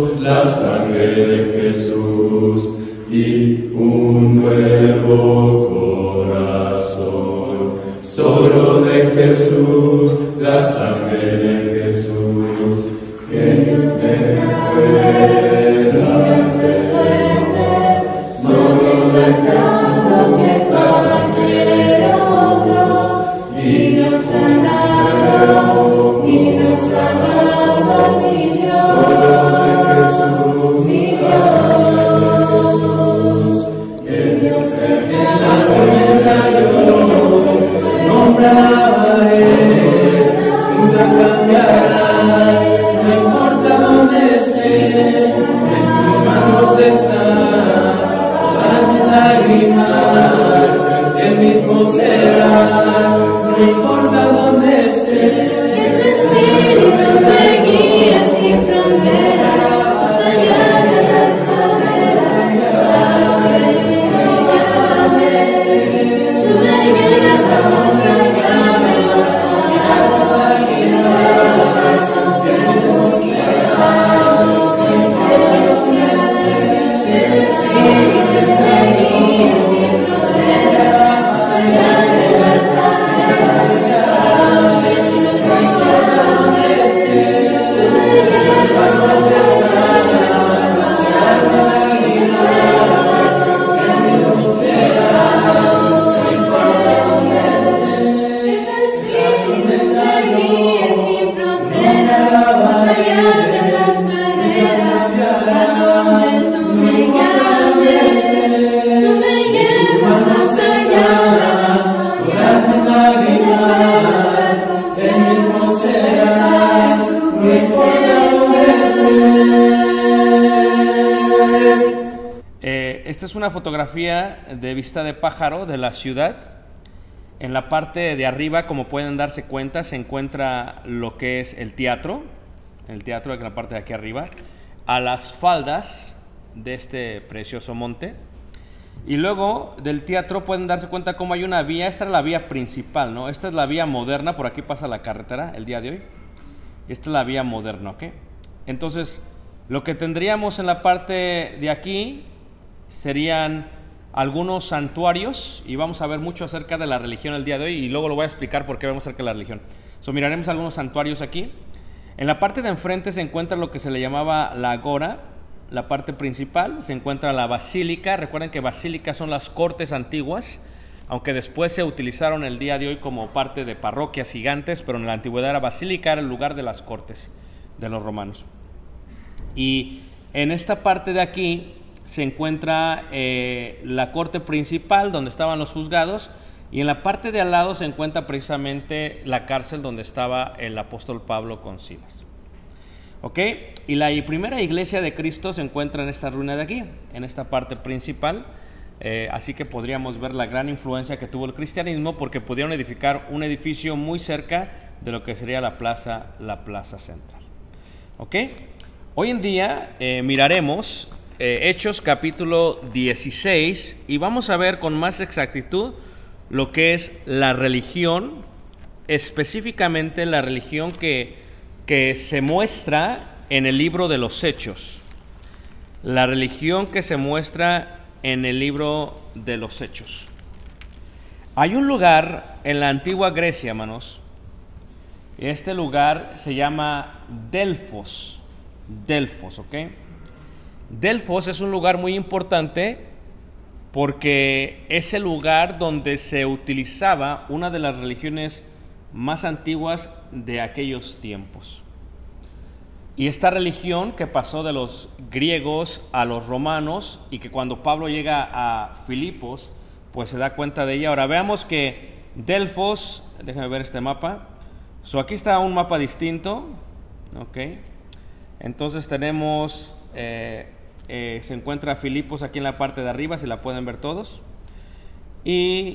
la sangre de Jesús y un nuevo corazón. Solo de Jesús, la sangre de Jesús, que nos es fuerte. Solo de Jesús, la sangre de nosotros, y nos sanado, mi Dios. Solo de Jesús, mi Dios, que Dios en la tormenta yo nombraba nunca cambiarás, no importa dónde estés, en tus manos están todas mis lágrimas, el mismo serás, no importa dónde estés. Que tu espíritu me guíe sin fronteras, más allá de las barreras, tú me llevas más allá de lo soñado, y de los pasos de tu cielo, que tu espíritu me guíe sin fronteras, más allá de las barreras. Esta es una fotografía de vista de pájaro de la ciudad. En la parte de arriba, como pueden darse cuenta, se encuentra lo que es el teatro en la parte de aquí arriba, a las faldas de este precioso monte. Y luego del teatro pueden darse cuenta cómo hay una vía. Esta es la vía principal, ¿no? Esta es la vía moderna, por aquí pasa la carretera el día de hoy. Esta es la vía moderna, ¿ok? Entonces, lo que tendríamos en la parte de aquí serían algunos santuarios, y vamos a ver mucho acerca de la religión el día de hoy, y luego lo voy a explicar por qué vemos acerca de la religión. Miraremos algunos santuarios aquí. En la parte de enfrente se encuentra lo que se le llamaba la agora, la parte principal. Se encuentra la basílica. Recuerden que basílicas son las cortes antiguas, aunque después se utilizaron el día de hoy como parte de parroquias gigantes, pero en la antigüedad era basílica, era el lugar de las cortes de los romanos. Y en esta parte de aquí se encuentra la corte principal, donde estaban los juzgados, y en la parte de al lado se encuentra precisamente la cárcel donde estaba el apóstol Pablo con Silas. ¿Ok? Y la primera iglesia de Cristo se encuentra en esta ruina de aquí, en esta parte principal. Así que podríamos ver la gran influencia que tuvo el cristianismo, porque pudieron edificar un edificio muy cerca de lo que sería la plaza central. ¿Ok? Hoy en día miraremos Hechos capítulo 16 y vamos a ver con más exactitud lo que es la religión, específicamente la religión que se muestra en el libro de los Hechos. La religión que se muestra en el libro de los Hechos. Hay un lugar en la antigua Grecia, hermanos. Este lugar se llama Delfos. Delfos, ¿ok? Delfos es un lugar muy importante porque es el lugar donde se utilizaba una de las religiones más antiguas de aquellos tiempos. Y esta religión que pasó de los griegos a los romanos, y que cuando Pablo llega a Filipos, pues se da cuenta de ella. Ahora veamos que Delfos, déjame ver este mapa. Aquí está un mapa distinto, ¿ok? Entonces tenemos, se encuentra Filipos aquí en la parte de arriba, si la pueden ver todos. Y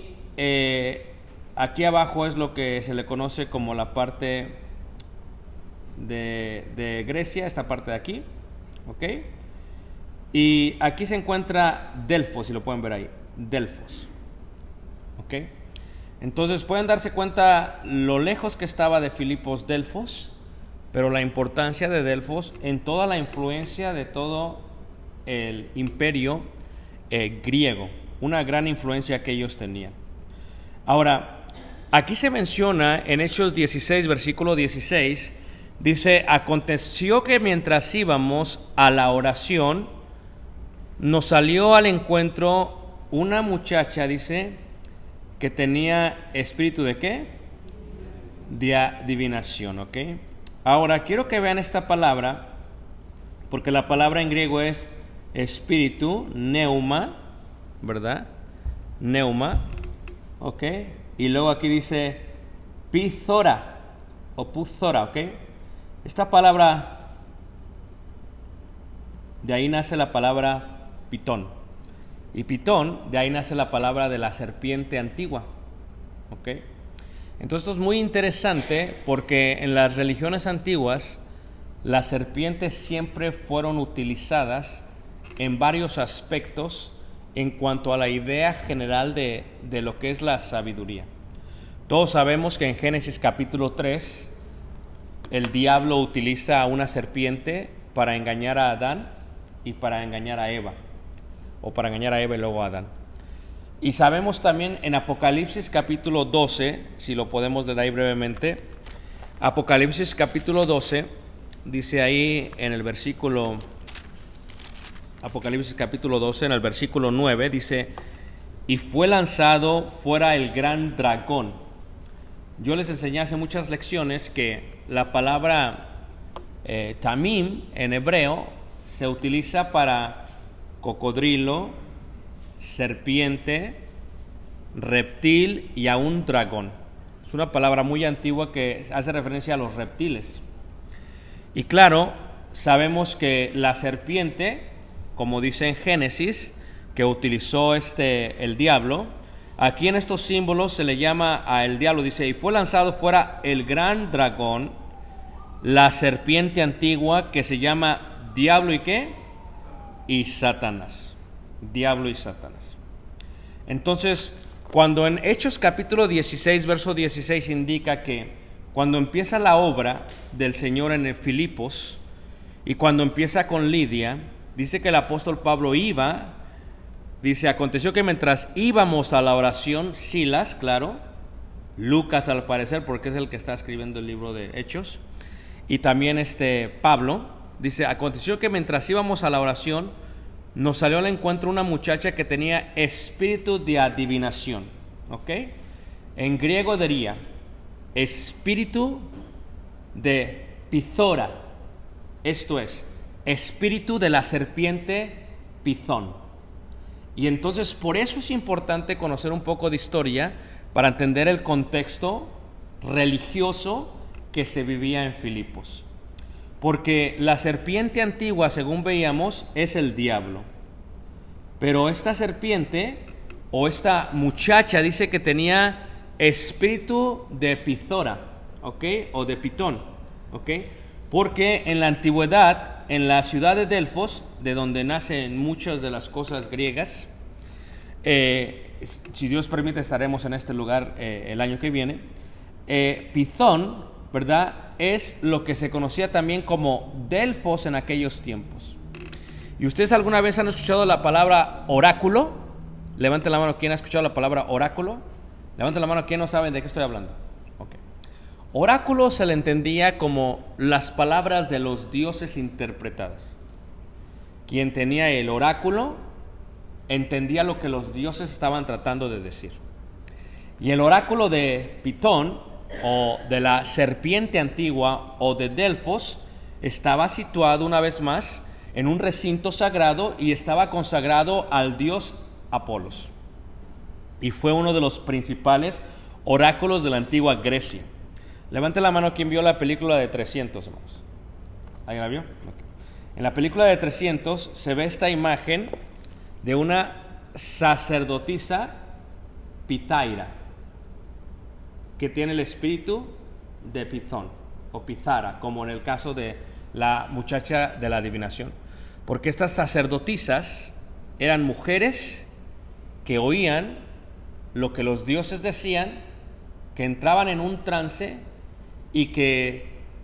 aquí abajo es lo que se le conoce como la parte de Grecia, esta parte de aquí, ¿ok? Y aquí se encuentra Delfos, si lo pueden ver ahí, Delfos, ¿ok? Entonces pueden darse cuenta lo lejos que estaba de Filipos Delfos, pero la importancia de Delfos en toda la influencia de todo el imperio griego, una gran influencia que ellos tenían. Ahora, aquí se menciona en Hechos 16, versículo 16, dice: aconteció que mientras íbamos a la oración, nos salió al encuentro una muchacha, dice, que tenía espíritu ¿de qué? De adivinación, ¿ok? Ahora, quiero que vean esta palabra, porque la palabra en griego es espíritu, neuma, ¿verdad? Neuma, ¿ok? Y luego aquí dice pithora, o puthora, ¿ok? Esta palabra, de ahí nace la palabra pitón. Y pitón, de ahí nace la palabra de la serpiente antigua, ¿ok? Entonces esto es muy interesante porque en las religiones antiguas las serpientes siempre fueron utilizadas en varios aspectos en cuanto a la idea general de lo que es la sabiduría. Todos sabemos que en Génesis capítulo 3 el diablo utiliza a una serpiente para engañar a Adán y para engañar a Eva, o para engañar a Eva y luego a Adán. Y sabemos también en Apocalipsis capítulo 12, si lo podemos leer ahí brevemente, Apocalipsis capítulo 12, dice ahí en el versículo, Apocalipsis capítulo 12, en el versículo 9, dice: y fue lanzado fuera el gran dragón. Yo les enseñé hace muchas lecciones que la palabra tamim en hebreo se utiliza para cocodrilo, serpiente, reptil y aún dragón. Es una palabra muy antigua que hace referencia a los reptiles. Y claro, sabemos que la serpiente, como dice en Génesis, que utilizó el diablo, aquí en estos símbolos se le llama a el diablo, dice: y fue lanzado fuera el gran dragón, la serpiente antigua, que se llama diablo y ¿qué? Y Satanás. Diablo y Satanás. Entonces, cuando en Hechos capítulo 16, verso 16 indica que cuando empieza la obra del Señor en Filipos y cuando empieza con Lidia, dice que el apóstol Pablo iba, dice: aconteció que mientras íbamos a la oración, Silas, claro, Lucas al parecer, porque es el que está escribiendo el libro de Hechos, y también Pablo, dice: aconteció que mientras íbamos a la oración, nos salió al encuentro una muchacha que tenía espíritu de adivinación, ¿ok? En griego diría espíritu de pithora, esto es, espíritu de la serpiente Pithón. Y entonces por eso es importante conocer un poco de historia para entender el contexto religioso que se vivía en Filipos. Porque la serpiente antigua, según veíamos, es el diablo. Pero esta serpiente o esta muchacha dice que tenía espíritu de pithora, ¿ok? O de pitón, ¿ok? Porque en la antigüedad, en la ciudad de Delfos, de donde nacen muchas de las cosas griegas, si Dios permite estaremos en este lugar el año que viene, Pithón, ¿verdad?, es lo que se conocía también como Delfos en aquellos tiempos. ¿Y ustedes alguna vez han escuchado la palabra oráculo? Levanten la mano, ¿quién ha escuchado la palabra oráculo? Levanten la mano, ¿quién no sabe de qué estoy hablando? Okay. Oráculo se le entendía como las palabras de los dioses interpretadas. Quien tenía el oráculo entendía lo que los dioses estaban tratando de decir. Y el oráculo de Pitón, o de la serpiente antigua, o de Delfos, estaba situado una vez más en un recinto sagrado y estaba consagrado al dios Apolos. Y fue uno de los principales oráculos de la antigua Grecia. Levante la mano quien vio la película de 300, hermanos. ¿Alguien la vio? Okay. En la película de 300 se ve esta imagen de una sacerdotisa pitaira que tiene el espíritu de Pithón o Pithara, como en el caso de la muchacha de la adivinación. Porque estas sacerdotisas eran mujeres que oían lo que los dioses decían, que entraban en un trance y que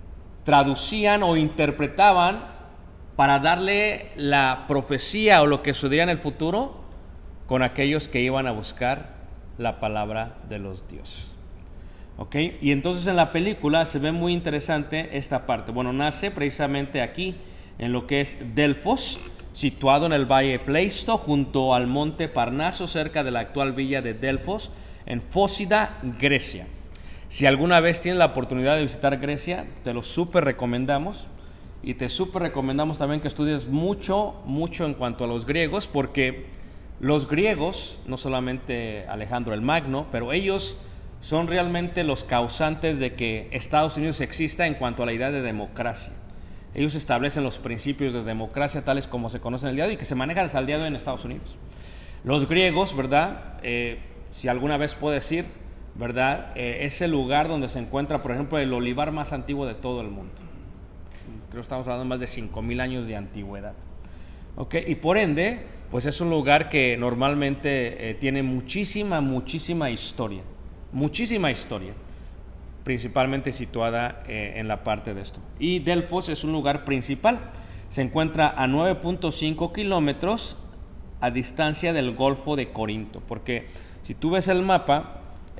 traducían o interpretaban para darle la profecía o lo que sucedería en el futuro con aquellos que iban a buscar la palabra de los dioses. ¿Ok? Y entonces en la película se ve muy interesante esta parte. Bueno, nace precisamente aquí, en lo que es Delfos, situado en el Valle Pleisto, junto al monte Parnaso, cerca de la actual villa de Delfos, en Fócida, Grecia. Si alguna vez tienes la oportunidad de visitar Grecia, te lo súper recomendamos. Y te súper recomendamos también que estudies mucho en cuanto a los griegos, porque los griegos, no solamente Alejandro el Magno, pero ellos son realmente los causantes de que Estados Unidos exista en cuanto a la idea de democracia. Ellos establecen los principios de democracia tales como se conocen el día de hoy y que se manejan hasta el día de hoy en Estados Unidos. Los griegos, ¿verdad? Si alguna vez puedes ir, ¿verdad? Es el lugar donde se encuentra, por ejemplo, el olivar más antiguo de todo el mundo. Creo que estamos hablando de más de 5,000 años de antigüedad. ¿Ok? Y por ende, pues es un lugar que normalmente tiene muchísima historia. Muchísima historia. Principalmente situada en la parte de esto. Y Delfos es un lugar principal. Se encuentra a 9.5 kilómetros a distancia del Golfo de Corinto. Porque si tú ves el mapa,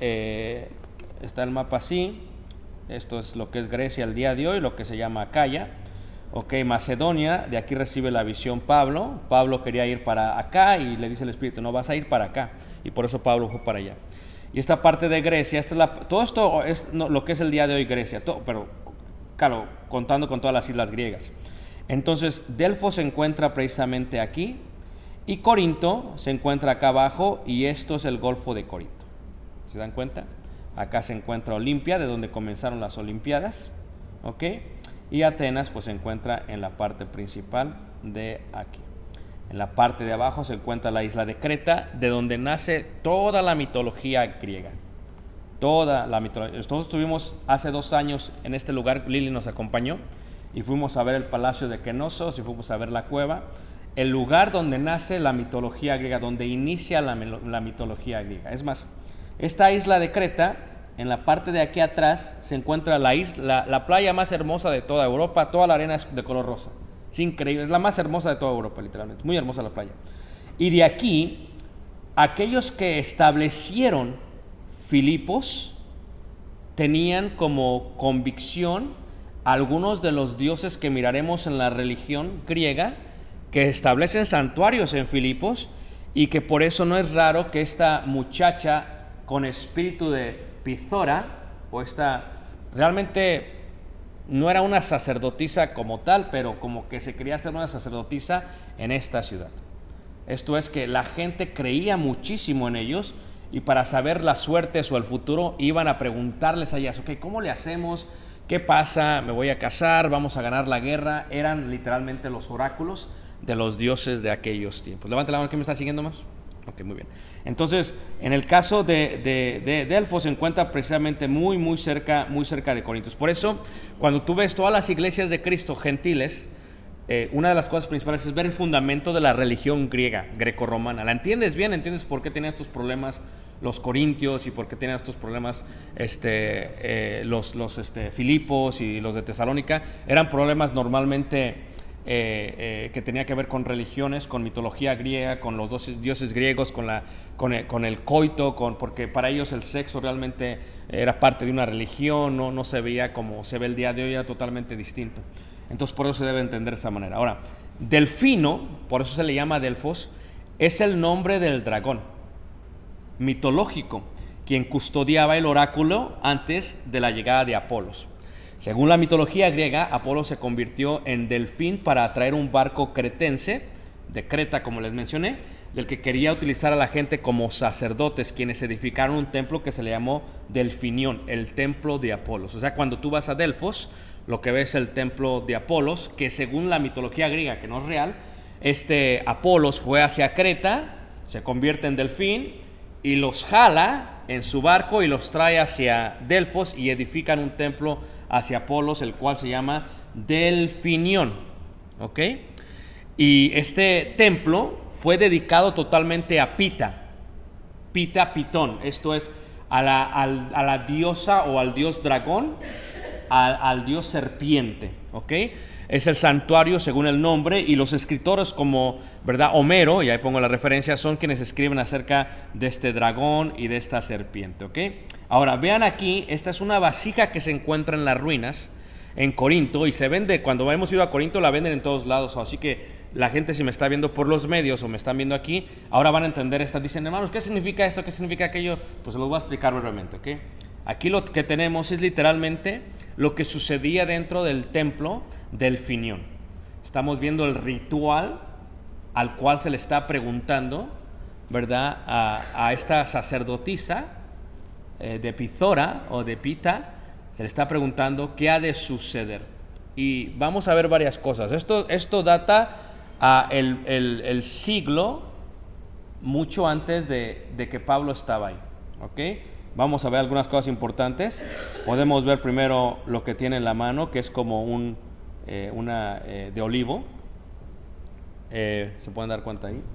está el mapa así. Esto es lo que es Grecia al día de hoy, lo que se llama Acaya. Ok, Macedonia, de aquí recibe la visión Pablo. Pablo quería ir para acá y le dice el Espíritu, no vas a ir para acá. Y por eso Pablo fue para allá. Y esta parte de Grecia, todo esto es lo que es el día de hoy Grecia, pero claro, contando con todas las islas griegas. Entonces, Delfos se encuentra precisamente aquí y Corinto se encuentra acá abajo y esto es el Golfo de Corinto. ¿Se dan cuenta? Acá se encuentra Olimpia, de donde comenzaron las Olimpiadas, ¿ok? Y Atenas pues se encuentra en la parte principal de aquí. En la parte de abajo se encuentra la isla de Creta, de donde nace toda la mitología griega. Toda la mitología. Nosotros estuvimos hace 2 años en este lugar, Lili nos acompañó, y fuimos a ver el palacio de Kenosos y fuimos a ver la cueva. El lugar donde nace la mitología griega, donde inicia la mitología griega. Es más, esta isla de Creta, en la parte de aquí atrás, se encuentra la playa más hermosa de toda Europa. Toda la arena es de color rosa. Es increíble, es la más hermosa de toda Europa, literalmente. Muy hermosa la playa. Y de aquí, aquellos que establecieron Filipos tenían como convicción algunos de los dioses que miraremos en la religión griega, que establecen santuarios en Filipos, y que por eso no es raro que esta muchacha con espíritu de Pizora, o esta, realmente no era una sacerdotisa como tal, pero como que se quería hacer una sacerdotisa en esta ciudad. Esto es que la gente creía muchísimo en ellos y para saber las suertes o el futuro iban a preguntarles a ellas, ok, ¿cómo le hacemos? ¿Qué pasa? ¿Me voy a casar? ¿Vamos a ganar la guerra? Eran literalmente los oráculos de los dioses de aquellos tiempos. Levante la mano, ¿quién me está siguiendo más? Ok, muy bien. Entonces, en el caso de Delfos se encuentra precisamente muy cerca de Corinto. Por eso, cuando tú ves todas las iglesias de Cristo gentiles, una de las cosas principales es ver el fundamento de la religión griega, grecorromana. ¿La entiendes bien? ¿Entiendes por qué tenían estos problemas los corintios y por qué tenían estos problemas los Filipos y los de Tesalónica? Eran problemas normalmente que tenía que ver con religiones, con mitología griega, con los dioses griegos, con el coito, porque para ellos el sexo realmente era parte de una religión, no se veía como se ve el día de hoy, era totalmente distinto. Entonces por eso se debe entender de esa manera. Ahora, Delfino, por eso se le llama Delfos, es el nombre del dragón mitológico, quien custodiaba el oráculo antes de la llegada de Apolos. Según la mitología griega, Apolo se convirtió en delfín para atraer un barco cretense, de Creta como les mencioné, del que quería utilizar a la gente como sacerdotes, quienes edificaron un templo que se le llamó Delfinión, el templo de Apolos. O sea, cuando tú vas a Delfos, lo que ves es el templo de Apolos, que según la mitología griega, que no es real, Apolos fue hacia Creta, se convierte en delfín y los jala en su barco y los trae hacia Delfos y edifican un templo hacia Apolos, el cual se llama Delfinión, ¿ok? Y este templo fue dedicado totalmente a Pitón, esto es a la diosa o al dios dragón al dios serpiente, ¿ok? Es el santuario según el nombre, y los escritores como, ¿verdad?, Homero, y ahí pongo la referencia, son quienes escriben acerca de este dragón y de esta serpiente, ¿ok? Ahora, vean aquí, esta es una vasija que se encuentra en las ruinas en Corinto, y se vende, cuando hemos ido a Corinto la venden en todos lados, así que la gente, si me está viendo por los medios o me están viendo aquí, ahora van a entender esto. Dicen, hermanos, ¿qué significa esto? ¿Qué significa aquello? Pues se los voy a explicar brevemente, ¿ok? Aquí lo que tenemos es literalmente lo que sucedía dentro del templo del Finión. Estamos viendo el ritual al cual se le está preguntando, ¿verdad?, a esta sacerdotisa de Pithora o de Pita, se le está preguntando qué ha de suceder. Y vamos a ver varias cosas. Esto data a el siglo mucho antes de que Pablo estaba ahí, ¿ok? Vamos a ver algunas cosas importantes. Podemos ver primero lo que tiene en la mano, que es como una de olivo. ¿Se pueden dar cuenta ahí?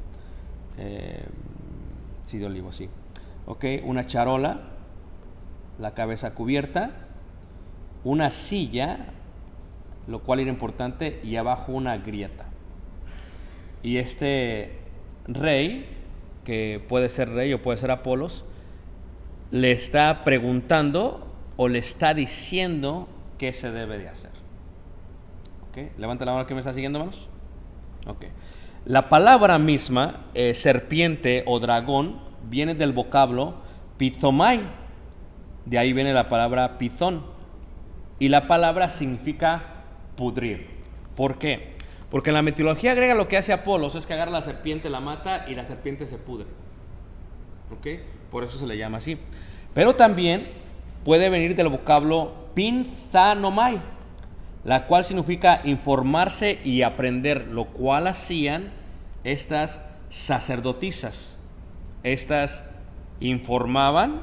Sí, de olivo, sí. Ok, una charola, la cabeza cubierta, una silla, lo cual era importante, y abajo una grieta. Y este rey, que puede ser rey o puede ser Apolos, le está preguntando o le está diciendo qué se debe de hacer. ¿Okay? Levanta la mano que me está siguiendo, hermanos. Okay. La palabra misma, serpiente o dragón, viene del vocablo pithomai. De ahí viene la palabra pithón. Y la palabra significa pudrir. ¿Por qué? Porque en la mitología griega lo que hace Apolos es que agarra la serpiente, la mata y la serpiente se pudre. ¿Ok? Por eso se le llama así. Pero también puede venir del vocablo pinthanomai, la cual significa informarse y aprender, lo cual hacían estas sacerdotisas. Estas informaban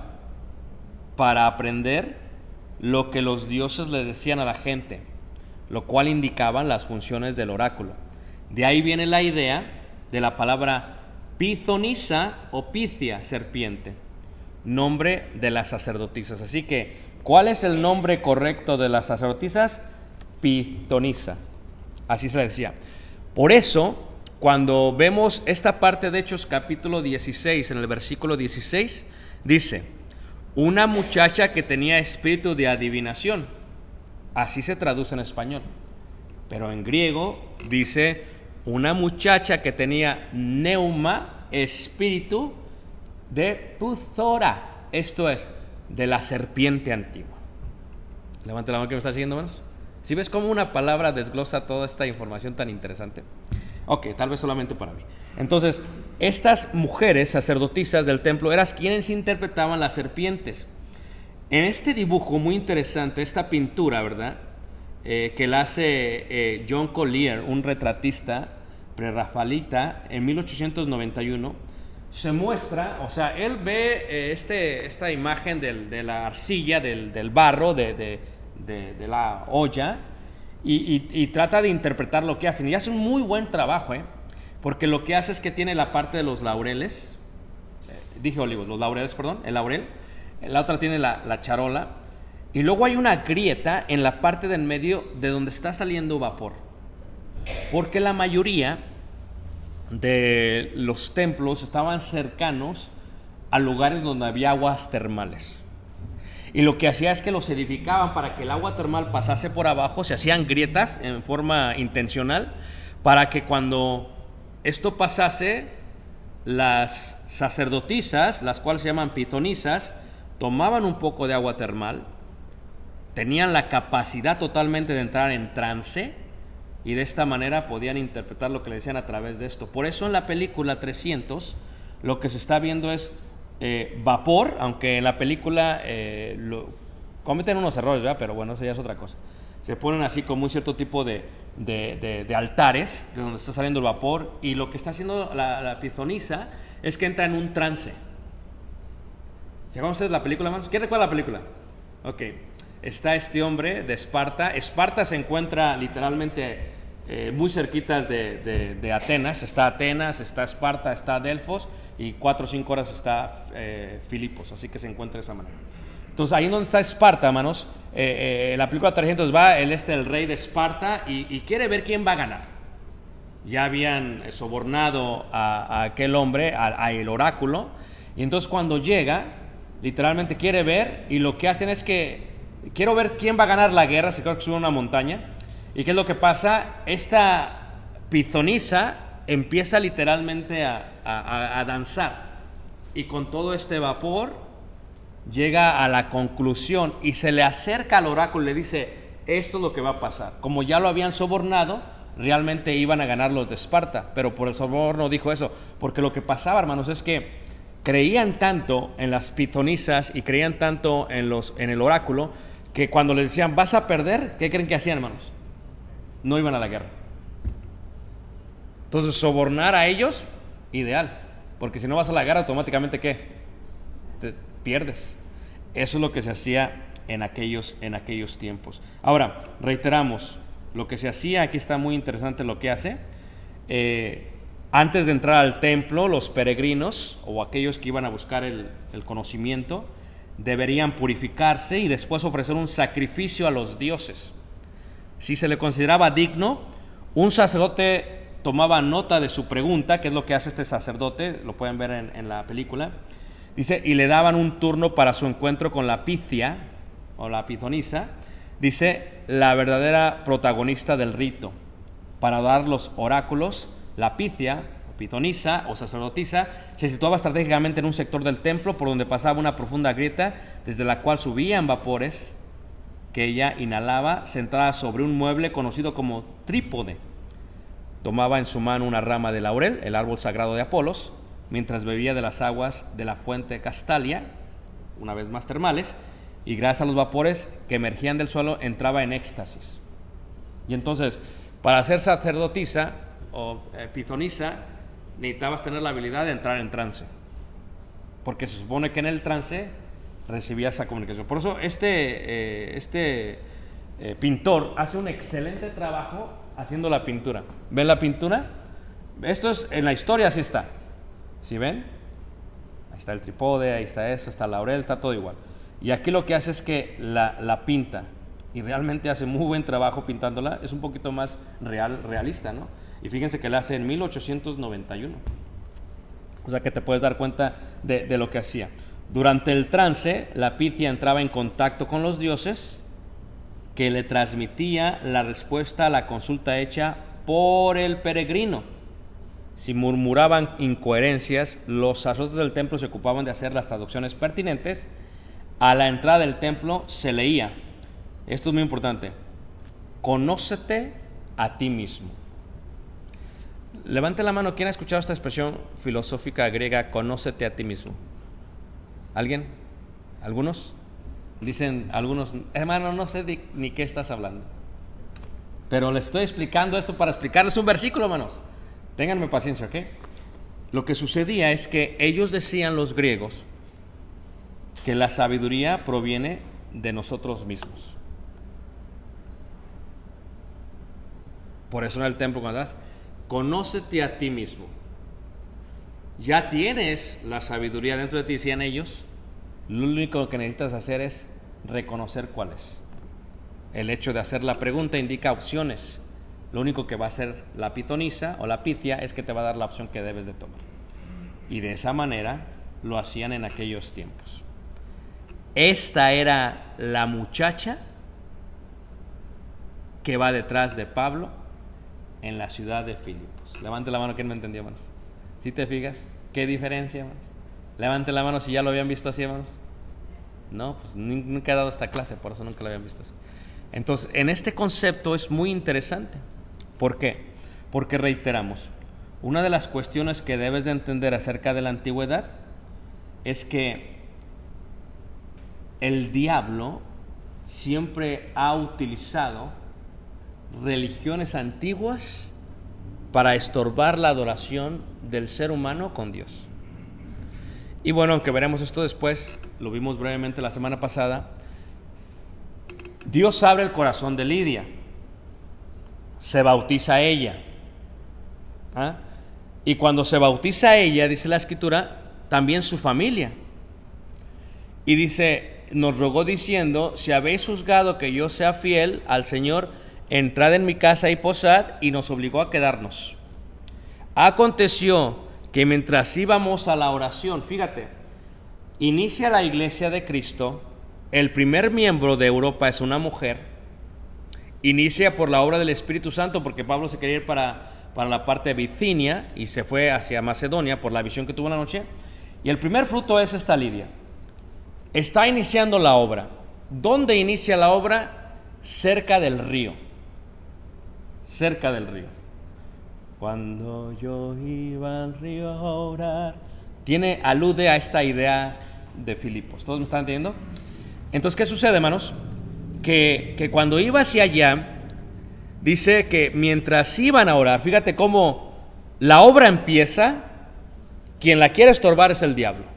para aprender lo que los dioses le decían a la gente, lo cual indicaban las funciones del oráculo. De ahí viene la idea de la palabra pitonisa o picia, serpiente, nombre de las sacerdotisas. Así que, ¿cuál es el nombre correcto de las sacerdotisas? Pitonisa, así se le decía. Por eso, cuando vemos esta parte de Hechos capítulo 16, en el versículo 16, dice, una muchacha que tenía espíritu de adivinación. Así se traduce en español. Pero en griego dice, una muchacha que tenía neuma, espíritu de Pithora. Esto es, de la serpiente antigua. Levante la mano que me está siguiendo, hermanos. ¿Sí ves cómo una palabra desglosa toda esta información tan interesante? Ok, tal vez solamente para mí. Entonces, estas mujeres sacerdotisas del templo eran quienes interpretaban las serpientes. En este dibujo muy interesante, esta pintura, ¿verdad?, que la hace John Collier, un retratista prerrafaelita, en 1891, se muestra, o sea, él ve esta imagen de la arcilla, del barro, de la olla, y trata de interpretar lo que hacen. Y hace un muy buen trabajo, porque lo que hace es que tiene la parte de los laureles, dije olivos, los laureles, perdón, el laurel, la otra tiene la charola, y luego hay una grieta en la parte del medio de donde está saliendo vapor, porque la mayoría de los templos estaban cercanos a lugares donde había aguas termales. Y lo que hacía es que los edificaban para que el agua termal pasase por abajo, se hacían grietas en forma intencional, para que cuando esto pasase, las sacerdotisas, las cuales se llaman pitonisas, tomaban un poco de agua termal, tenían la capacidad totalmente de entrar en trance, y de esta manera podían interpretar lo que le decían a través de esto. Por eso en la película 300, lo que se está viendo es vapor, aunque en la película cometen unos errores, ¿verdad? Pero bueno, eso ya es otra cosa. Se ponen así como un cierto tipo de altares de donde está saliendo el vapor, y lo que está haciendo la pitonisa es que entra en un trance. ¿Se acuerdan ustedes la película, hermanos? ¿Quién recuerda la película? Ok, está este hombre de Esparta. Esparta se encuentra literalmente muy cerquitas de Atenas. Está Atenas, está Esparta, está Delfos, y 4 o 5 horas está Filipos, así que se encuentra de esa manera. Entonces, ahí donde está Esparta, hermanos, la película 300 va el rey de Esparta y quiere ver quién va a ganar. Ya habían sobornado a aquel hombre, a el oráculo, y entonces cuando llega, literalmente quiere ver, y lo que hacen es que quiero ver quién va a ganar la guerra. Se cree que sube a una montaña, y ¿qué es lo que pasa? Esta pitonisa empieza literalmente a danzar, y con todo este vapor llega a la conclusión y se le acerca al oráculo y le dice: esto es lo que va a pasar. Como ya lo habían sobornado, realmente iban a ganar los de Esparta, pero por el soborno dijo eso, porque lo que pasaba, hermanos, es que creían tanto en las pitonisas y creían tanto en el oráculo, que cuando les decían vas a perder, ¿qué creen que hacían, hermanos? No iban a la guerra. Entonces, sobornar a ellos, ideal, porque si no vas a la guerra, automáticamente ¿qué? Te pierdes. Eso es lo que se hacía en aquellos tiempos. Ahora, reiteramos, lo que se hacía, aquí está muy interesante lo que hace. Antes de entrar al templo, los peregrinos o aquellos que iban a buscar el conocimiento deberían purificarse y después ofrecer un sacrificio a los dioses. Si se le consideraba digno, un sacerdote tomaba nota de su pregunta, que es lo que hace este sacerdote, lo pueden ver en la película. Dice, y le daban un turno para su encuentro con la pitia o la pitonisa, dice, la verdadera protagonista del rito. Para dar los oráculos, la pitia, o pitonisa o sacerdotisa, se situaba estratégicamente en un sector del templo por donde pasaba una profunda grieta, desde la cual subían vapores que ella inhalaba, sentada sobre un mueble conocido como trípode. Tomaba en su mano una rama de laurel, el árbol sagrado de Apolos, mientras bebía de las aguas de la fuente Castalia, una vez más termales, y gracias a los vapores que emergían del suelo entraba en éxtasis. Y entonces, para ser sacerdotisa o pitonisa, necesitabas tener la habilidad de entrar en trance, porque se supone que en el trance recibías esa comunicación. Por eso este pintor hace un excelente trabajo haciendo la pintura. ¿Ven la pintura? Esto es, en la historia así está. ¿Sí ven? Ahí está el trípode, ahí está eso, está el laurel, está todo igual. Y aquí lo que hace es que la pinta, y realmente hace muy buen trabajo pintándola. Es un poquito más realista, ¿no? Y fíjense que la hace en 1891. O sea que te puedes dar cuenta de lo que hacía. Durante el trance, la pitia entraba en contacto con los dioses, que le transmitía la respuesta a la consulta hecha por el peregrino. Si murmuraban incoherencias, los sacerdotes del templo se ocupaban de hacer las traducciones pertinentes. A la entrada del templo se leía, esto es muy importante: conócete a ti mismo. Levante la mano, ¿quién ha escuchado esta expresión filosófica griega, conócete a ti mismo? ¿Alguien? ¿Algunos? Dicen algunos, hermano, no sé ni qué estás hablando. Pero les estoy explicando esto para explicarles un versículo, hermanos. Ténganme paciencia, ¿ok? Lo que sucedía es que ellos decían, los griegos, que la sabiduría proviene de nosotros mismos. Por eso en el templo cuando das, conócete a ti mismo. Ya tienes la sabiduría dentro de ti, decían ellos. Lo único que necesitas hacer es reconocer cuál es. El hecho de hacer la pregunta indica opciones. Lo único que va a hacer la pitonisa o la pitia es que te va a dar la opción que debes de tomar. Y de esa manera lo hacían en aquellos tiempos. Esta era la muchacha que va detrás de Pablo en la ciudad de Filipos. Levante la mano, ¿quién me entendió, hermanos? ¿Sí te fijas? ¿Qué diferencia, hermanos? Levante la mano si ya lo habían visto así, hermanos. No, pues nunca he dado esta clase, por eso nunca lo habían visto así. Entonces, en este concepto es muy interesante. ¿Por qué? Porque reiteramos, una de las cuestiones que debes de entender acerca de la antigüedad es que el diablo siempre ha utilizado religiones antiguas para estorbar la adoración del ser humano con Dios. Y bueno, aunque veremos esto después, lo vimos brevemente la semana pasada, Dios abre el corazón de Lidia, se bautiza ella, ¿ah? Y cuando se bautiza ella, dice la Escritura, también su familia. Y dice, nos rogó diciendo: si habéis juzgado que yo sea fiel al Señor, entrad en mi casa y posad, y nos obligó a quedarnos. Aconteció que mientras íbamos a la oración, fíjate, inicia la iglesia de Cristo, el primer miembro de Europa es una mujer, inicia por la obra del Espíritu Santo, porque Pablo se quería ir para la parte de Bitinia y se fue hacia Macedonia por la visión que tuvo en la noche, y el primer fruto es esta Lidia. Está iniciando la obra. ¿Dónde inicia la obra? Cerca del río. Cerca del río. Cuando yo iba al río a orar. Alude a esta idea de Filipos. ¿Todos me están entendiendo? Entonces, ¿qué sucede, hermanos? Que cuando iba hacia allá, dice que mientras iban a orar, fíjate cómo la obra empieza, quien la quiere estorbar es el diablo.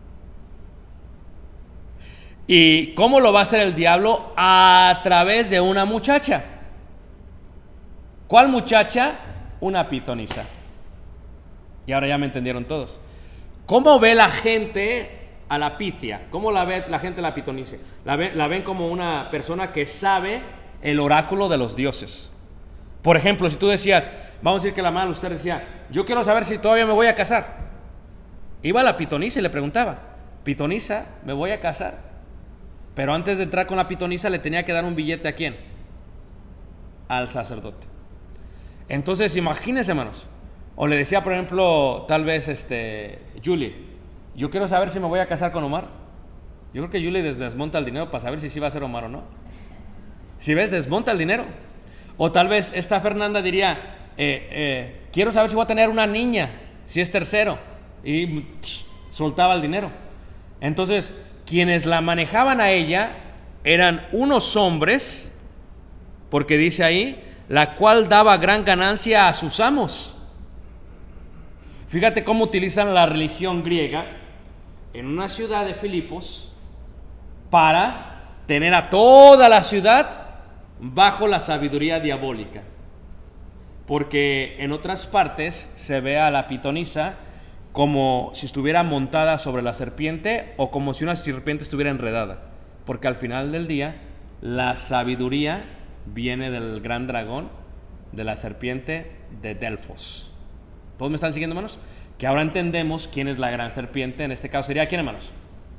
¿Y cómo lo va a hacer el diablo? A través de una muchacha. ¿Cuál muchacha? Una pitonisa. Y ahora ya me entendieron todos. ¿Cómo ve la gente a la pitia? ¿Cómo la ve la gente a la pitonisa? La ven como una persona que sabe el oráculo de los dioses. Por ejemplo, si tú decías, vamos a decir que la madre usted decía, yo quiero saber si todavía me voy a casar. Iba a la pitonisa y le preguntaba, pitonisa, ¿me voy a casar? Pero antes de entrar con la pitonisa le tenía que dar un billete ¿a quién? Al sacerdote. Entonces, imagínense, hermanos. O le decía, por ejemplo, tal vez Julie, yo quiero saber si me voy a casar con Omar. Yo creo que Julie desmonta el dinero para saber si sí va a ser Omar o no. Si ves, desmonta el dinero. O tal vez esta Fernanda diría, quiero saber si voy a tener una niña, si es tercero. Y soltaba el dinero. Entonces, quienes la manejaban a ella eran unos hombres, porque dice ahí, la cual daba gran ganancia a sus amos. Fíjate cómo utilizan la religión griega en una ciudad de Filipos para tener a toda la ciudad bajo la sabiduría diabólica. Porque en otras partes se ve a la pitonisa como si estuviera montada sobre la serpiente o como si una serpiente estuviera enredada. Porque al final del día, la sabiduría viene del gran dragón, de la serpiente de Delfos. ¿Todos me están siguiendo, hermanos? Que ahora entendemos quién es la gran serpiente. En este caso sería ¿quién, hermanos?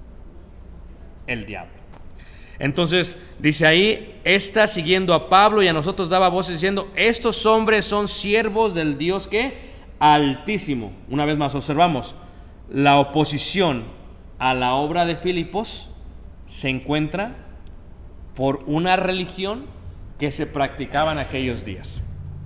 El diablo. Entonces, dice ahí, esta siguiendo a Pablo y a nosotros daba voces diciendo, estos hombres son siervos del Dios que Altísimo. Una vez más observamos, la oposición a la obra de Filipos se encuentra por una religión que se practicaba en aquellos días.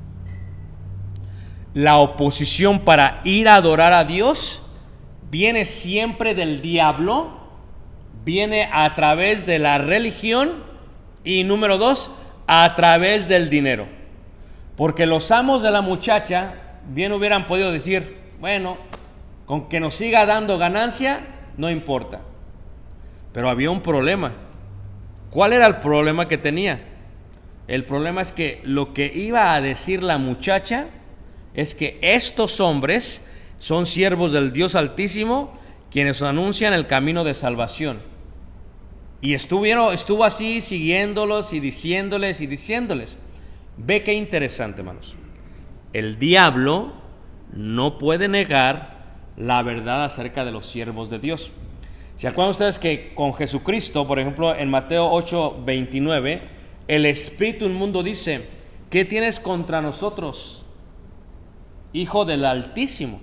La oposición para ir a adorar a Dios viene siempre del diablo, viene a través de la religión y número 2, a través del dinero. Porque los amos de la muchacha bien hubieran podido decir, bueno, con que nos siga dando ganancia, no importa. Pero había un problema. ¿Cuál era el problema que tenía? El problema es que lo que iba a decir la muchacha es que estos hombres son siervos del Dios Altísimo, quienes anuncian el camino de salvación. Y estuvo así siguiéndolos y diciéndoles. Ve qué interesante, hermanos. El diablo no puede negar la verdad acerca de los siervos de Dios. ¿Se acuerdan ustedes que con Jesucristo, por ejemplo, en Mateo 8:29, el Espíritu inmundo dice, ¿qué tienes contra nosotros, Hijo del Altísimo?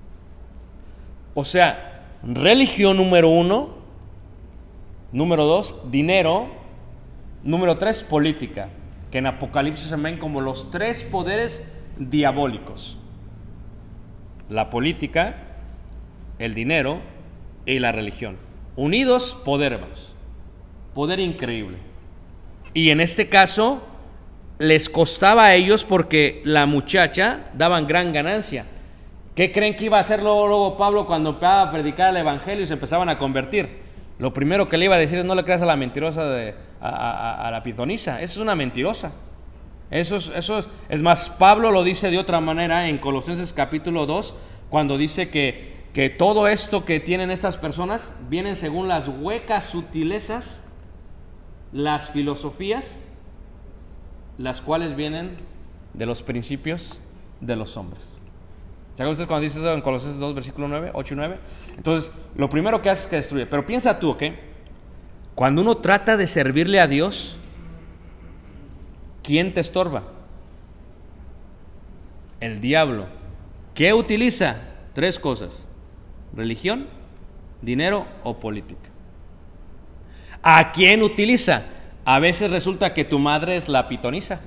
O sea, religión número 1, número 2, dinero, número 3, política, que en Apocalipsis se ven como los 3 poderes diabólicos: la política, el dinero y la religión. Unidos, poder, hermanos. Poder increíble. Y en este caso, les costaba a ellos porque la muchacha daban gran ganancia. ¿Qué creen que iba a hacer luego Pablo cuando empezaba a predicar el evangelio y se empezaban a convertir? Lo primero que le iba a decir es: no le creas a la mentirosa a la pitonisa. Esa es una mentirosa. Eso es más, Pablo lo dice de otra manera en Colosenses capítulo 2, cuando dice que que todo esto que tienen estas personas vienen según las huecas sutilezas, las filosofías, las cuales vienen de los principios de los hombres. ¿Se acuerdan ustedes cuando dice eso en Colosenses 2, versículo 9, 8 y 9? Entonces, lo primero que hace es que destruye. Pero piensa tú, ¿ok? Cuando uno trata de servirle a Dios, ¿quién te estorba? El diablo. ¿Qué utiliza? 3 cosas: religión, dinero o política. ¿A quién utiliza? A veces resulta que tu madre es la pitonisa.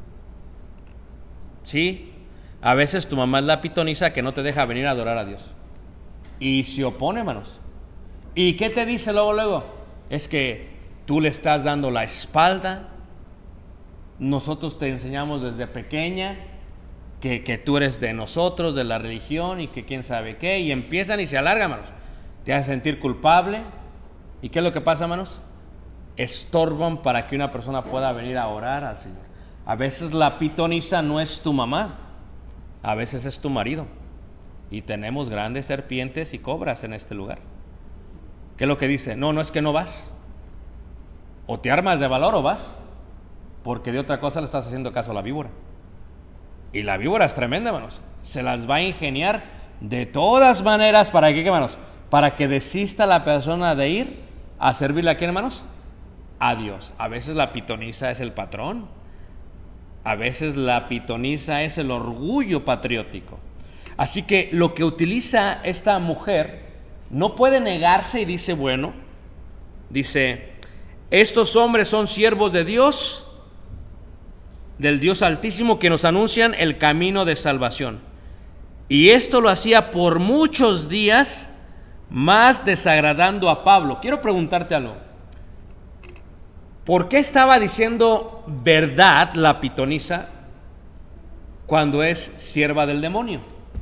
Sí, a veces tu mamá es la pitonisa que no te deja venir a adorar a Dios. Y se opone, hermanos. ¿Y qué te dice luego? Es que tú le estás dando la espalda. Nosotros te enseñamos desde pequeña que tú eres de nosotros, de la religión, y que quién sabe qué. Y empiezan y se alargan, hermanos. Te hacen sentir culpable. ¿Y qué es lo que pasa, hermanos? Estorban para que una persona pueda venir a orar al Señor. A veces la pitonisa no es tu mamá, a veces es tu marido. Y tenemos grandes serpientes y cobras en este lugar. ¿Qué es lo que dice? No es que no vas. O te armas de valor o vas, porque de otra cosa le estás haciendo caso a la víbora. Y la víbora es tremenda, hermanos. Se las va a ingeniar de todas maneras. ¿Para qué, hermanos? Para que desista la persona de ir a servirle a quién, hermanos. A Dios. A veces la pitonisa es el patrón. A veces la pitonisa es el orgullo patriótico. Así que lo que utiliza esta mujer no puede negarse y dice, bueno, dice, estos hombres son siervos de Dios, del Dios Altísimo, que nos anuncian el camino de salvación. Y esto lo hacía por muchos días, más desagradando a Pablo. Quiero preguntarte algo. ¿Por qué estaba diciendo verdad la pitonisa cuando es sierva del demonio?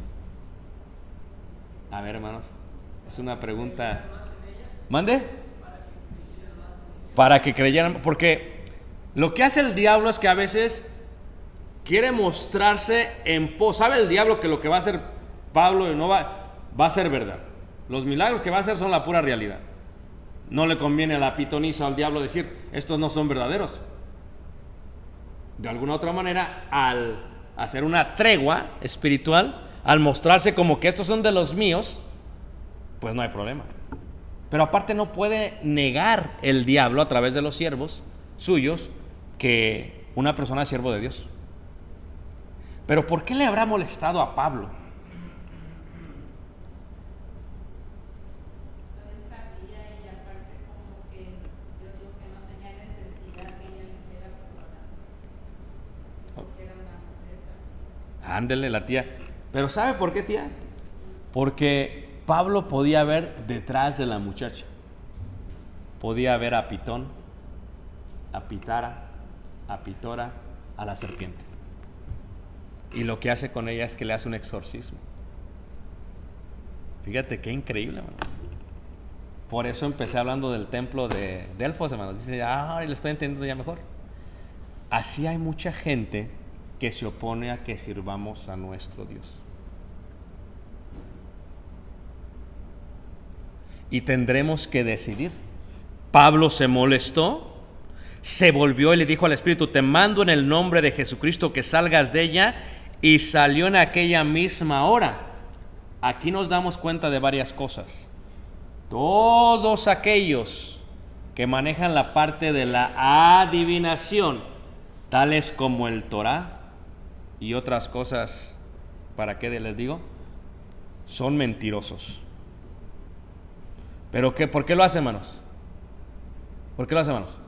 A ver, hermanos, es una pregunta. ¿Mande? Para que creyeran, porque lo que hace el diablo es que a veces quiere mostrarse en pos. ¿Sabe el diablo que lo que va a hacer Pablo no va a ser verdad? Los milagros que va a hacer son la pura realidad. No le conviene a la pitonisa o al diablo decir, estos no son verdaderos. De alguna otra manera, al hacer una tregua espiritual, al mostrarse como que estos son de los míos, pues no hay problema. Pero aparte no puede negar el diablo a través de los siervos suyos que una persona es siervo de Dios. Pero ¿por qué le habrá molestado a Pablo? Ándele, la tía. Pero ¿sabe por qué, tía? Porque Pablo podía ver detrás de la muchacha. Podía ver a Pitón, a Pitara, a Pitora, a la serpiente. Y lo que hace con ella es que le hace un exorcismo. Fíjate qué increíble, hermanos. Por eso empecé hablando del templo de Delfos, hermanos. Dice, le estoy entendiendo ya mejor. Así hay mucha gente que se opone a que sirvamos a nuestro Dios. Y tendremos que decidir. Pablo se molestó, se volvió y le dijo al Espíritu, te mando en el nombre de Jesucristo que salgas de ella, y salió en aquella misma hora. Aquí nos damos cuenta de varias cosas. Todos aquellos que manejan la parte de la adivinación, tales como el Torah y otras cosas, ¿para qué les digo? Son mentirosos. ¿Pero qué? ¿Por qué lo hacen, hermanos? ¿Por qué lo hacen, hermanos?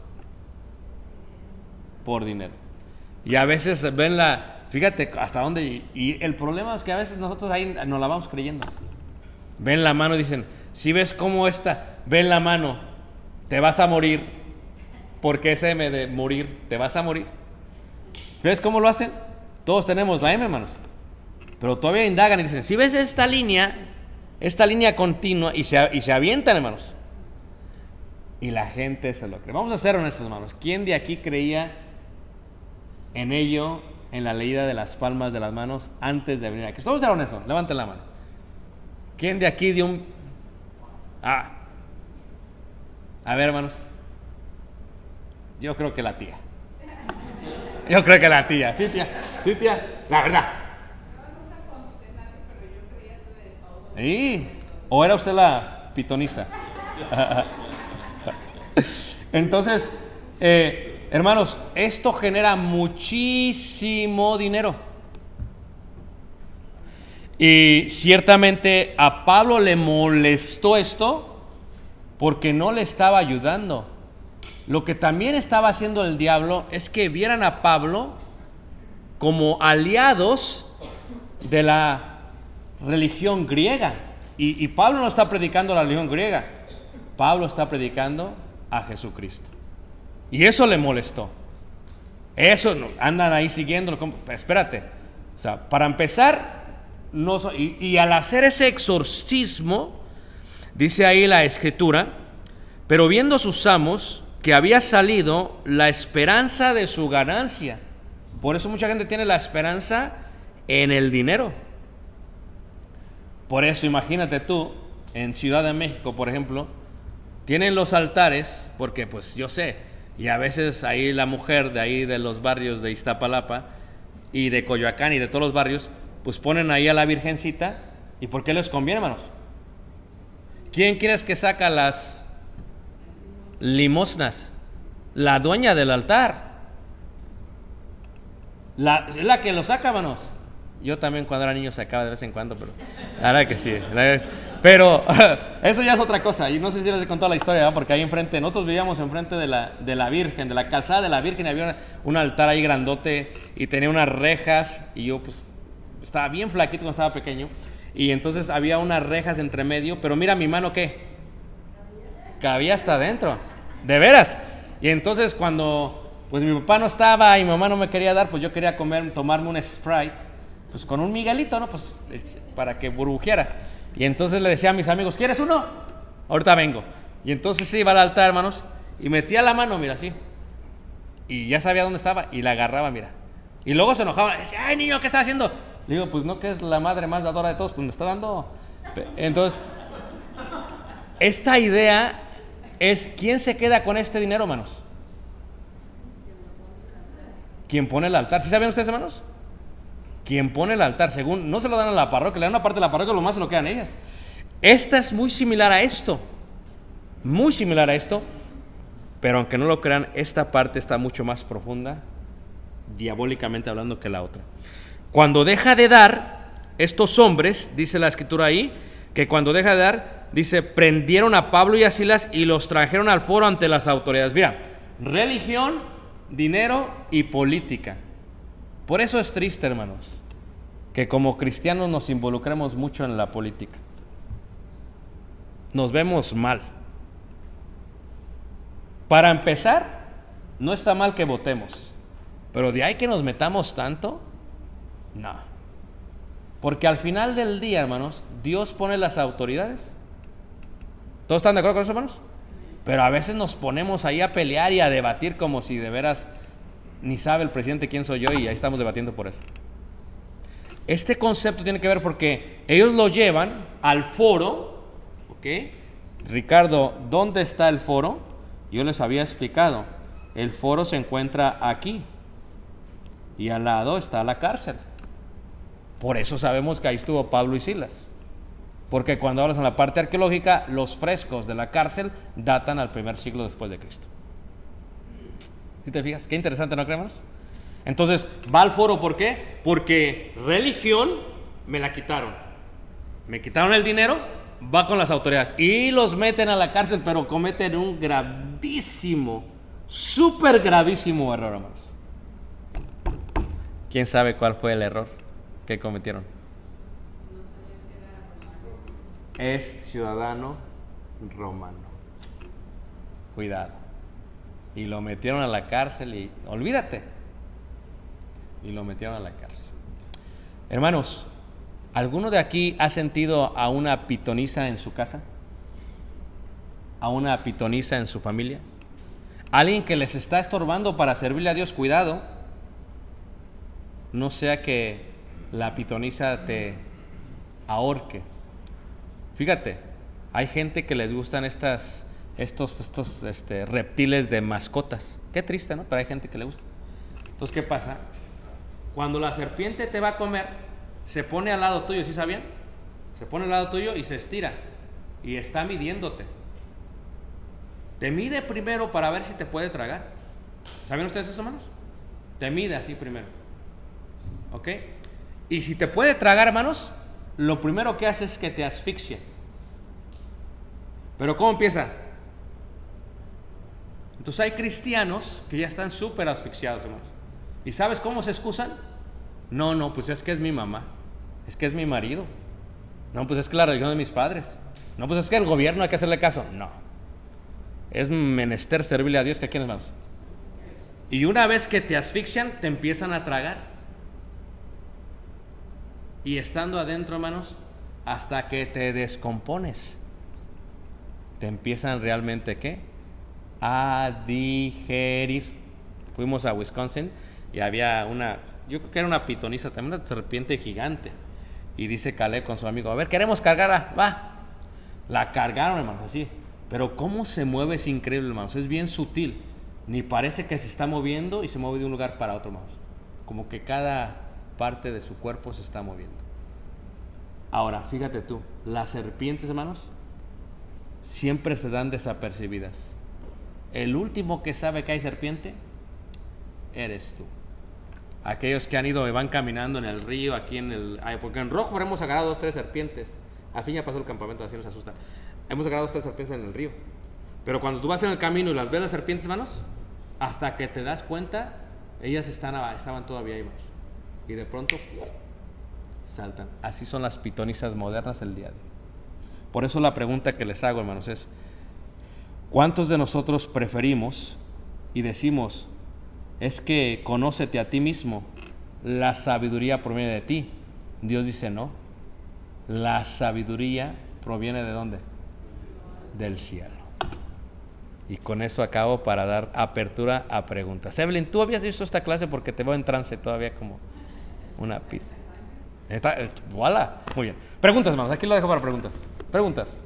Por dinero. Y a veces ven fíjate hasta dónde, y el problema es que a veces nosotros ahí nos la vamos creyendo. Ven la mano y dicen, si ves cómo está, ven la mano, te vas a morir. ¿Por qué ese M de morir? ¿Te vas a morir? ¿Ves cómo lo hacen? Todos tenemos la M, hermanos. Pero todavía indagan y dicen, si ves esta línea continua, y se avientan, hermanos. Y la gente se lo cree. Vamos a ser honestos, hermanos. ¿Quién de aquí creía en ello, en la leída de las palmas de las manos, antes de venir aquí? Vamos a ser honestos, levanten la mano. ¿Quién de aquí dio un... A ver, hermanos. Yo creo que la tía. Yo creo que la tía. Sí, tía. Sí, tía. La verdad. ¿Sí? ¿O era usted la pitonisa? Entonces, hermanos, esto genera muchísimo dinero. Y ciertamente a Pablo le molestó esto porque no le estaba ayudando. Lo que también estaba haciendo el diablo es que vieran a Pablo como aliados de la religión griega. Y Pablo no está predicando la religión griega. Pablo está predicando a Jesucristo. Y eso le molestó. Eso, andan ahí siguiéndolo. Espérate. O sea, para empezar, y al hacer ese exorcismo, dice ahí la escritura, pero viendo sus amos que había salido la esperanza de su ganancia. Por eso mucha gente tiene la esperanza en el dinero. Por eso imagínate tú, en Ciudad de México, por ejemplo, tienen los altares, porque pues yo sé, y a veces ahí la mujer de ahí de los barrios de Iztapalapa y de Coyoacán y de todos los barrios, pues ponen ahí a la Virgencita. ¿Y por qué les conviene, hermanos? ¿Quién crees que saca las limosnas? La dueña del altar. Es la que lo saca, hermanos. Yo también cuando era niño sacaba de vez en cuando, pero la verdad que sí. Pero eso ya es otra cosa. Y no sé si les he contado la historia, ¿verdad? Porque ahí enfrente, nosotros vivíamos enfrente de la Virgen, de la calzada de la Virgen, y había un altar ahí grandote y tenía unas rejas. Y yo pues estaba bien flaquito cuando estaba pequeño. Y entonces había unas rejas entre medio, pero mira mi mano, ¿qué? Cabía hasta adentro. De veras. Y entonces cuando pues mi papá no estaba y mi mamá no me quería dar, pues yo quería tomarme un Sprite, pues con un Miguelito, ¿no? Pues para que burbujeara. Y entonces le decía a mis amigos, ¿quieres uno? Ahorita vengo. Y entonces se iba al altar, hermanos, y metía la mano, mira, así. Y ya sabía dónde estaba y la agarraba, mira. Y luego se enojaba, decía, ay niño, ¿qué estás haciendo? Le digo, pues no, que es la madre más dadora de todos, pues me está dando. Entonces, esta idea es, ¿quién se queda con este dinero, hermanos? ¿Quién pone el altar? ¿Sí saben ustedes, hermanos? Quien pone el altar, según, no se lo dan a la parroquia, le dan una parte de la parroquia, lo más se lo quedan ellas. Esta es muy similar a esto, pero aunque no lo crean, esta parte está mucho más profunda, diabólicamente hablando, que la otra. Cuando deja de dar, estos hombres, dice la escritura ahí, que cuando deja de dar, dice, prendieron a Pablo y a Silas y los trajeron al foro ante las autoridades. Mira, religión, dinero y política. Por eso es triste, hermanos, que como cristianos nos involucremos mucho en la política. Nos vemos mal. Para empezar, no está mal que votemos, pero de ahí que nos metamos tanto, no. Porque al final del día, hermanos, Dios pone las autoridades. ¿Todos están de acuerdo con eso, hermanos? Pero a veces nos ponemos ahí a pelear y a debatir como si de veras ni sabe el presidente quién soy yo y ahí estamos debatiendo por él. Este concepto tiene que ver porque ellos lo llevan al foro, ¿ok? Ricardo, ¿dónde está el foro? Yo les había explicado, el foro se encuentra aquí y al lado está la cárcel. Por eso sabemos que ahí estuvo Pablo y Silas, porque cuando hablas en la parte arqueológica, los frescos de la cárcel datan al primer siglo después de Cristo. ¿Sí te fijas? Qué interesante, ¿no creemos? Entonces, va al foro, ¿por qué? Porque religión me la quitaron. Me quitaron el dinero, va con las autoridades y los meten a la cárcel, pero cometen un gravísimo, súper gravísimo error, hermanos. ¿Quién sabe cuál fue el error que cometieron? Es ciudadano romano. Cuidado. Y lo metieron a la cárcel y olvídate. Y lo metieron a la cárcel. Hermanos, ¿alguno de aquí ha sentido a una pitonisa en su casa? ¿A una pitonisa en su familia? ¿Alguien que les está estorbando para servirle a Dios? Cuidado. No sea que la pitonisa te ahorque Fíjate, hay gente que les gustan estos reptiles de mascotas. Qué triste, ¿no? Pero hay gente que le gusta. Entonces, ¿qué pasa? Cuando la serpiente te va a comer, se pone al lado tuyo, ¿sí sabían? Se pone al lado tuyo y se estira. Y está midiéndote. Te mide primero para ver si te puede tragar. ¿Sabían ustedes eso, hermanos? Te mide así primero. ¿Ok? Y si te puede tragar, hermanos, lo primero que hace es que te asfixia. Pero ¿cómo empieza? Entonces hay cristianos que ya están súper asfixiados, hermanos. ¿Y sabes cómo se excusan? No, pues es que es mi mamá. Es que es mi marido. No, pues es que la religión de mis padres. No, pues es que el gobierno hay que hacerle caso. No. Es menester servirle a Dios, que a quién, hermanos. Y una vez que te asfixian, te empiezan a tragar. Y estando adentro, hermanos, hasta que te descompones, te empiezan realmente, ¿qué? A digerir. Fuimos a Wisconsin y había yo creo que era una pitonisa, también una serpiente gigante. Y dice Caleb con su amigo, a ver, queremos cargarla, va. La cargaron, hermanos, así. Pero cómo se mueve es increíble, hermanos, es bien sutil. Ni parece que se está moviendo y se mueve de un lugar para otro, hermanos. Como que cada parte de su cuerpo se está moviendo. Ahora, fíjate tú, las serpientes, hermanos, siempre se dan desapercibidas. El último que sabe que hay serpiente, eres tú. Aquellos que han ido y van caminando en el río, aquí porque en Rojo hemos agarrado 2 o 3 serpientes. Al fin ya pasó el campamento, así nos asusta. Hemos agarrado 2 o 3 serpientes en el río. Pero cuando tú vas en el camino y las ves las serpientes, hermanos, hasta que te das cuenta, ellas estaban todavía ahí, hermanos. Y de pronto, saltan. Así son las pitonisas modernas el día de hoy. Por eso la pregunta que les hago, hermanos, es: ¿cuántos de nosotros preferimos y decimos, es que conócete a ti mismo, la sabiduría proviene de ti? Dios dice no, la sabiduría proviene ¿de dónde? Del cielo. Y con eso acabo para dar apertura a preguntas. Evelyn, ¿tú habías visto esta clase? Porque te veo en trance todavía como una pita. Voilà. Muy bien. Preguntas, hermanos. Aquí lo dejo para preguntas. Preguntas.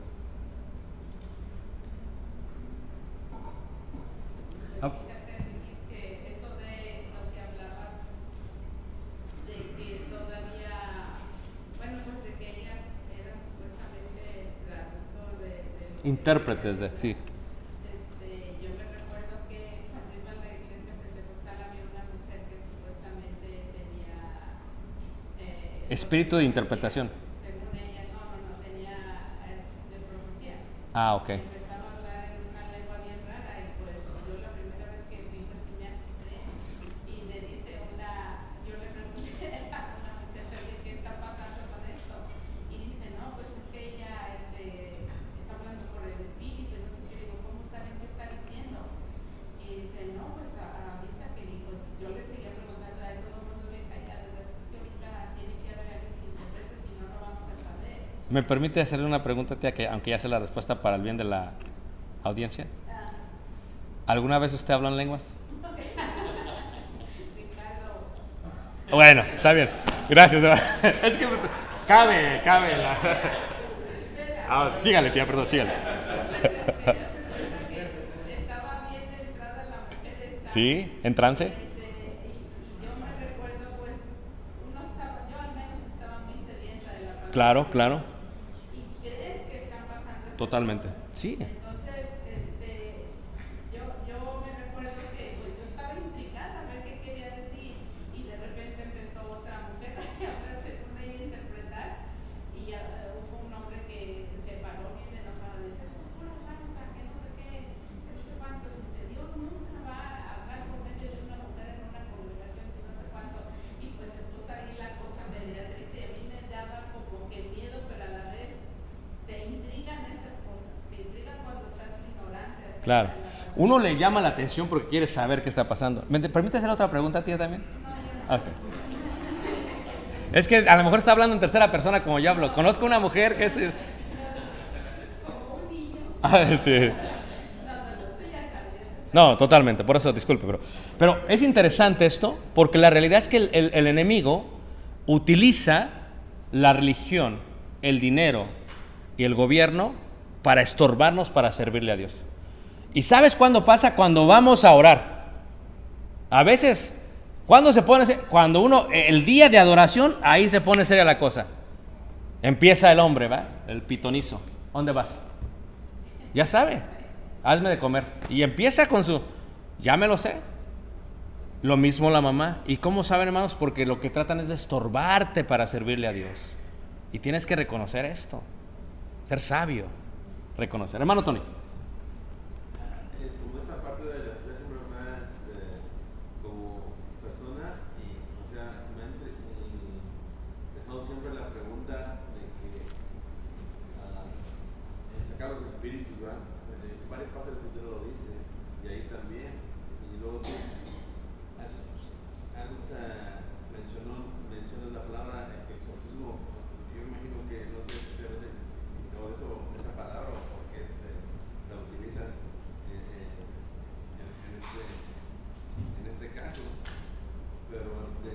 Intérpretes de, sí. Yo me recuerdo que cuando iba a la iglesia pentecostal había una mujer que supuestamente tenía espíritu de interpretación. Según ella, no tenía de profecía. Ah, ok. Empezaba a hablar en una lengua bien rara y pues yo la primera vez que vi pues sí me asusté y le dice yo le pregunté a una muchacha, ¿qué está pasando con esto? Y dice, no, pues es que ella está hablando por el espíritu y no sé qué. Digo, ¿cómo saben qué está diciendo? Y dice, no, pues ahorita que digo, yo le seguía preguntando a todo el mundo bien callado, es que ahorita tiene que haber alguien que interprete, si no, no vamos a saber. ¿Me permite hacerle una pregunta, tía, que aunque ya sé la respuesta para el bien de la audiencia? ¿Alguna vez usted habló en lenguas? Bueno, está bien. Gracias. Es que cabe la... sígale, tía, perdón, sígale. Estaba bien entrada la mujer esta. ¿Sí? ¿En trance? Y yo me recuerdo, pues, yo al menos estaba muy sedienta de la palabra. Claro. ¿Y crees que están pasando estas Totalmente. cosas? Sí. Entonces, yo me recuerdo que pues yo estaba intrigada a ver qué quería decir y de repente empezó otra mujer a hablar según ella interpretar y hubo un hombre que se paró bien enojado y dice, esto es pura farsa, que no sé qué, no sé cuánto. Dice, Dios nunca va a hablar por medio de una mujer en una congregación que no sé cuánto. Y pues se puso ahí la cosa media triste y a mí me daba como que miedo, pero a la vez te intrigan esas cosas, te intrigan cuando estás ignorante. Claro. Uno le llama la atención porque quiere saber qué está pasando. ¿Me permite hacer otra pregunta, tía, también? Okay. Es que a lo mejor está hablando en tercera persona como yo hablo. Conozco una mujer que sí. No, totalmente, por eso disculpe, pero es interesante esto, porque la realidad es que el enemigo utiliza la religión, el dinero y el gobierno para estorbarnos para servirle a Dios. ¿Y sabes cuándo pasa? Cuando vamos a orar. A veces, ¿cuándo se pone? Cuando uno, el día de adoración, ahí se pone seria la cosa. Empieza el hombre, ¿va? El pitonizo. ¿Dónde vas? Ya sabe, hazme de comer. Y empieza con su, ya me lo sé. Lo mismo la mamá. ¿Y cómo saben, hermanos? Porque lo que tratan es de estorbarte para servirle a Dios. Y tienes que reconocer esto. Ser sabio. Reconocer. Hermano Tony. Como esta parte de la fe siempre más como persona y, o sea, me han dejado siempre la pregunta de que sacar los espíritus, ¿verdad? Varias partes del futuro lo dice, y ahí también. Y luego tú mencionas la palabra exorcismo. Yo imagino que no sé si has significado esa palabra o por qué la utilizas en este caso. Pero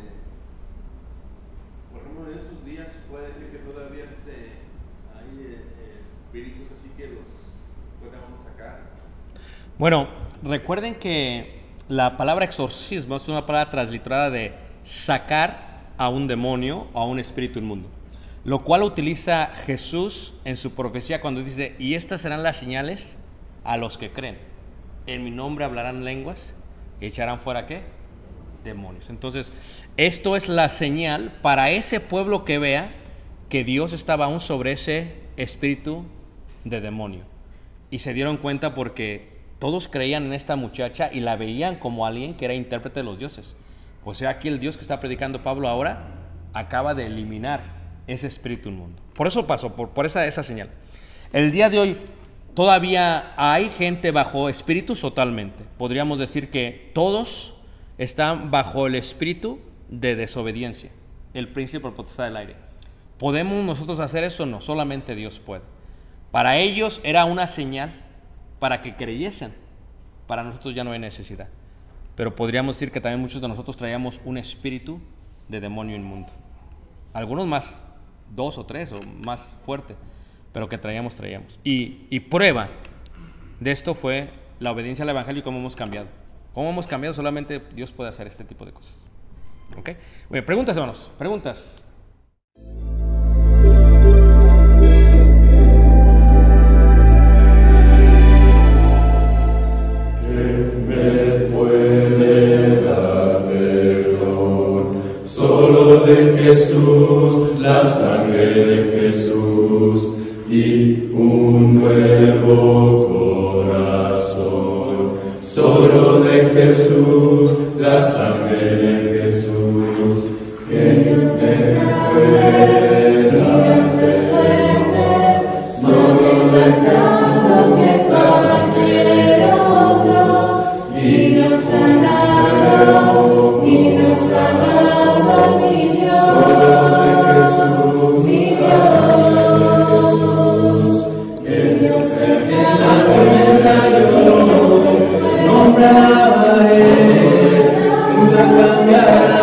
por ejemplo, en estos días puede decir que todavía hay espíritus así que los podemos sacar. Bueno, recuerden que la palabra exorcismo es una palabra transliterada de sacar a un demonio o a un espíritu inmundo, lo cual utiliza Jesús en su profecía cuando dice, y estas serán las señales a los que creen. En mi nombre hablarán lenguas y echarán fuera, ¿qué? Demonios. Entonces, esto es la señal para ese pueblo que vea que Dios estaba aún sobre ese espíritu de demonio. Y se dieron cuenta porque todos creían en esta muchacha y la veían como alguien que era intérprete de los dioses. O sea, aquí el Dios que está predicando Pablo ahora acaba de eliminar ese espíritu inmundo. Por eso pasó, por esa señal. El día de hoy todavía hay gente bajo espíritus totalmente. Podríamos decir que todos están bajo el espíritu de desobediencia, el príncipe por potestad del aire. ¿Podemos nosotros hacer eso? No, solamente Dios puede. Para ellos era una señal para que creyesen. Para nosotros ya no hay necesidad. Pero podríamos decir que también muchos de nosotros traíamos un espíritu de demonio inmundo. Algunos más, 2 o 3 o más fuerte, pero que traíamos. Y prueba de esto fue la obediencia al Evangelio y cómo hemos cambiado. ¿Cómo hemos cambiado? Solamente Dios puede hacer este tipo de cosas. ¿Ok? Bueno, preguntas, hermanos. Preguntas. Solo de Jesús, la sangre de Jesús y un nuevo corazón. Solo de Jesús, la sangre de Jesús, que nos es fuerte, solo de Jesús, la sangre de nosotros, y nos sanado, y nos sanado, mi Dios, solo de Jesús, mi Dios, que Dios es en la tormenta yo nombraba nunca cambiará.